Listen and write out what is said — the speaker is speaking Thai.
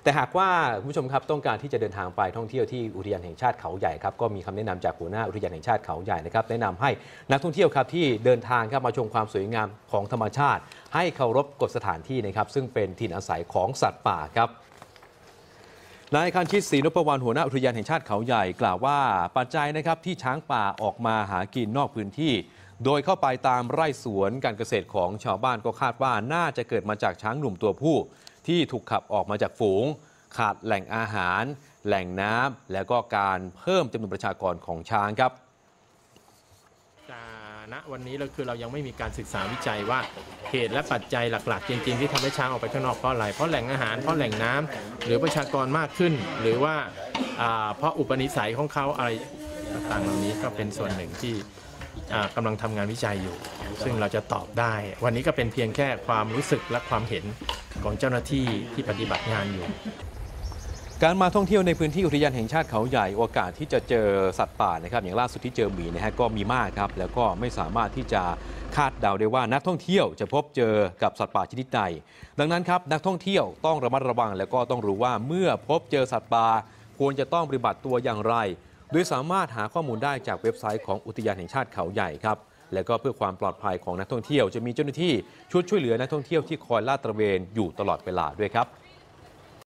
แต่หากว่าคุณผู้ชมครับต้องการที่จะเดินทางไปท่องเที่ยวที่อุทยานแห่งชาติเขาใหญ่ครับก็มีคำแนะนำจากหัวหน้าอุทยานแห่งชาติเขาใหญ่นะครับแนะนำให้นักท่องเที่ยวครับที่เดินทางครับมาชมความสวยงามของธรรมชาติให้เคารพกฎสถานที่นะครับซึ่งเป็นถิ่นอาศัยของสัตว์ป่าครับนายคันชิตศรีนพวรรณหัวหน้าอุทยานแห่งชาติเขาใหญ่กล่าวว่าปัจจัยนะครับที่ช้างป่าออกมาหากินนอกพื้นที่โดยเข้าไปตามไร่สวนการเกษตรของชาวบ้านก็คาดว่าน่าจะเกิดมาจากช้างหนุ่มตัวผู้ที่ถูกขับออกมาจากฝูงขาดแหล่งอาหารแหล่งน้ำและก็การเพิ่มจำนวนประชากรของช้างครับณวันนี้เรายังไม่มีการศึกษาวิจัยว่าเหตุและปัจจัยหลักๆจริงๆที่ทำให้ช้างออกไปข้างนอกเพราะอะไรเพราะแหล่งอาหารเพราะแหล่งน้ำหรือประชากรมากขึ้นหรือว่าเพราะอุปนิสัยของเขาอะไรต่างๆเหล่านี้ก็เป็นส่วนหนึ่งที่กำลังทำงานวิจัยอยู่ซึ่งเราจะตอบได้วันนี้ก็เป็นเพียงแค่ความรู้สึกและความเห็นของเจ้าหน้าที่ที่ปฏิบัติงานอยู่การมาท่องเที่ยวในพื้นที่อุทยานแห่งชาติเขาใหญ่โอกาสที่จะเจอสัตว์ป่านะครับอย่างล่าสุดที่เจอหมีนะฮะก็มีมากครับแล้วก็ไม่สามารถที่จะคาดเดาได้ว่านักท่องเที่ยวจะพบเจอกับสัตว์ป่าชนิดใดดังนั้นครับนักท่องเที่ยวต้องระมัดระวังแล้วก็ต้องรู้ว่าเมื่อพบเจอสัตว์ป่าควรจะต้องปฏิบัติตัวอย่างไรโดยสามารถหาข้อมูลได้จากเว็บไซต์ของอุทยานแห่งชาติเขาใหญ่ครับและก็เพื่อความปลอดภัยของนักท่องเที่ยวจะมีเจ้าหน้าที่ช่วยเหลือนักท่องเที่ยวที่คอยลาดตระเวนอยู่ตลอดเวลาด้วยครับ